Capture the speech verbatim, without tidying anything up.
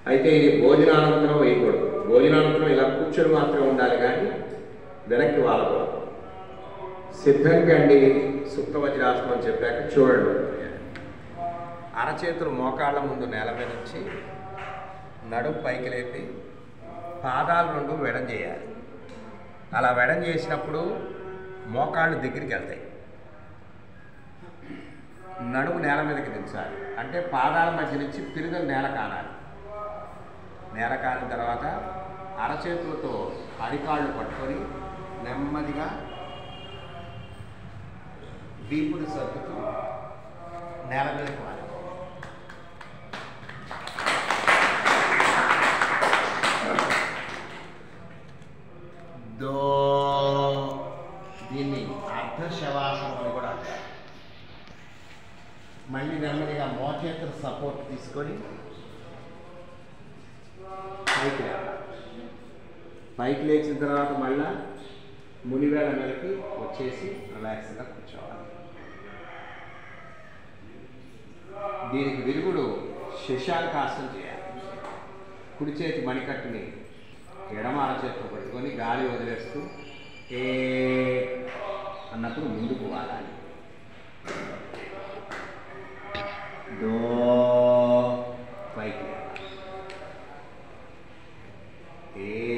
అయితే ఇది భోజనానంతరం వేయకూడదు. భోజనానంతరం ఇలా కూర్చొని మాత్రమే ఉండాలి, కానీ వెనక్కి వాళ్ళకూడదు. సిద్ధంగా అండి సుప్త వజ్రాసనం అని చెప్పాక చూడండి. అరచేతులు మోకాళ్ళ ముందు నేల మీద నుంచి నడుము పైకి లేపి పాదాలు రెండు వెడం చేయాలి. అలా వెడం చేసినప్పుడు మోకాళ్ళు దగ్గరికి వెళ్తాయి. నడుము నేల మీదకి దించాలి. అంటే పాదాల మధ్య నుంచి పిరుగలు నేల కానాలి. నేల కానిన తర్వాత అరచేతులతో అరికాళ్ళు పట్టుకొని నెమ్మదిగా వీపుడు సర్దుతూ నేల మీదకి వాలి. దో దీన్ని అర్ధశవాసనం అని కూడా అంటారు. మళ్ళీ నెమ్మదిగా మోచేతుల సపోర్ట్ తీసుకొని పైకి లేవాలి. పైకి లేచిన తర్వాత మళ్ళా మునివేళ మీదకి వచ్చేసి రిలాక్స్గా కూర్చోవాలి. దీనికి విరుగుడు శశాంకాసనం చేయాలి. కుడి చేతి మణికట్టుని ఎడమ అరచేతితో పట్టుకొని గాలి వదిలేస్తూ ఏ అన్నప్పుడు ముందుకు వాడాలి. దో పైకి ఏ